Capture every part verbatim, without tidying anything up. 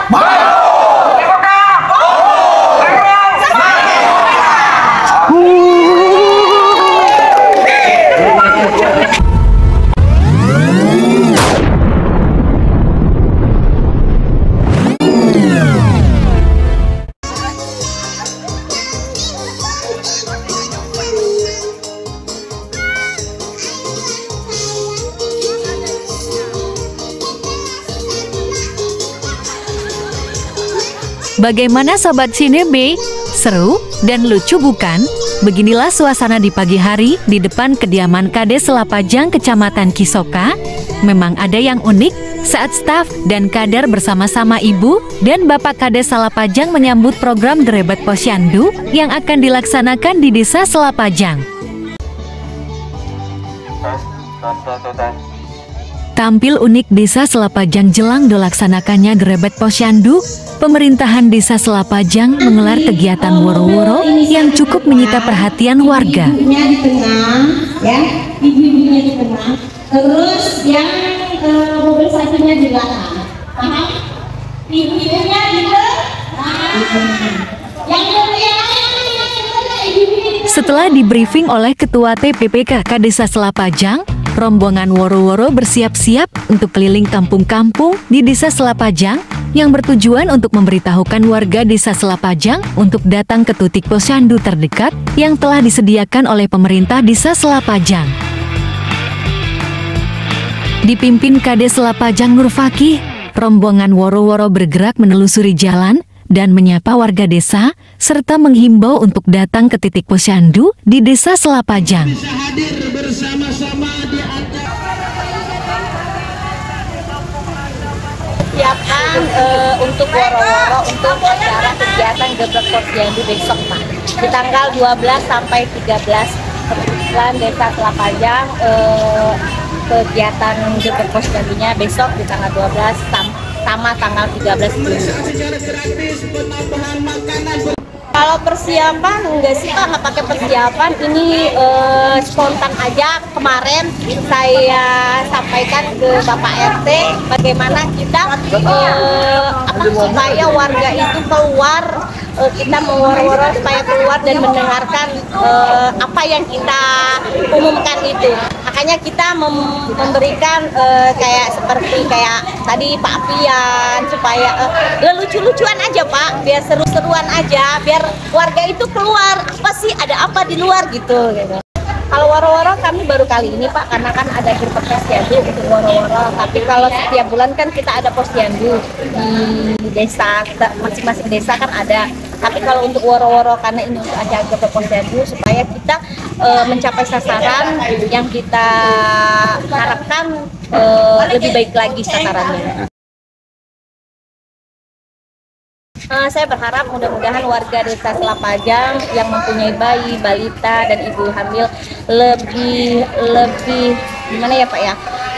Bagaimana Sobat Cinebe? Seru dan lucu bukan? Beginilah suasana di pagi hari di depan kediaman Kades Selapajang Kecamatan Kisoka. Memang ada yang unik saat staf dan kader bersama-sama Ibu dan Bapak Kades Selapajang menyambut program Drebet Posyandu yang akan dilaksanakan di Desa Selapajang. Tampil unik Desa Selapajang jelang dilaksanakannya Drebet Posyandu, pemerintahan Desa Selapajang menggelar kegiatan woro-woro yang cukup menyita perhatian warga. Ibunya di tengah, ya, ibu-ibunya di tengah, terus yang uh, mobil satunya di belakang. Paham? Ibu-ibunya di tengah, yang Setelah di briefing oleh Ketua T P P K K Desa Selapajang, rombongan woro-woro bersiap-siap untuk keliling kampung-kampung di Desa Selapajang yang bertujuan untuk memberitahukan warga Desa Selapajang untuk datang ke titik posyandu terdekat yang telah disediakan oleh pemerintah Desa Selapajang. Dipimpin Kades Selapajang Nur Fakih, rombongan woro-woro bergerak menelusuri jalan dan menyapa warga desa serta menghimbau untuk datang ke titik posyandu di Desa Selapajang. Bisa hadir bersama-sama di atas. Siapkan uh, untuk woro-woro untuk acara kegiatan Geblek Posyandu besok, Pak. Di tanggal dua belas sampai tiga belas kebetulan Desa Selapajang uh, kegiatan Geblek Posyandunya besok di tanggal dua belas sama tanggal tiga belas Juni. Kalau persiapan enggak sih Pak, nggak pakai persiapan, ini uh, spontan aja. Kemarin saya sampaikan ke Bapak R T bagaimana kita uh, apa supaya warga itu keluar, uh, kita meworo-woro supaya keluar dan mendengarkan uh, apa yang kita umumkan itu. Makanya kita mem memberikan uh, kayak seperti kayak tadi Pak Apian supaya uh, lucu-lucuan aja Pak, biar seru-seruan aja, biar warga itu keluar apa sih, ada apa di luar gitu. gitu. Kalau woro-woro kami baru kali ini Pak, karena kan ada Drebet Posyandu untuk woro-woro. Tapi kalau setiap bulan kan kita ada posyandu di desa, masing-masing desa kan ada. Tapi kalau untuk woro-woro karena ini untuk acara Drebet Posyandu supaya kita e, mencapai sasaran yang kita harapkan e, lebih baik lagi sasarannya. Uh, saya berharap mudah-mudahan warga Desa Selapajang yang mempunyai bayi, balita, dan ibu hamil lebih lebih gimana ya Pak ya,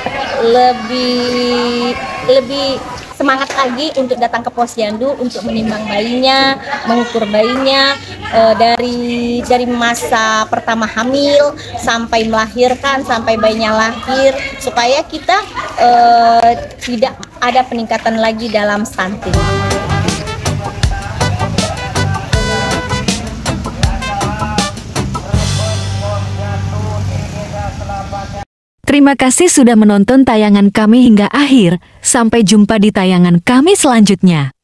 lebih lebih semangat lagi untuk datang ke posyandu untuk menimbang bayinya, mengukur bayinya uh, dari dari masa pertama hamil sampai melahirkan sampai bayinya lahir supaya kita uh, tidak ada peningkatan lagi dalam stunting. Terima kasih sudah menonton tayangan kami hingga akhir. Sampai jumpa di tayangan kami selanjutnya.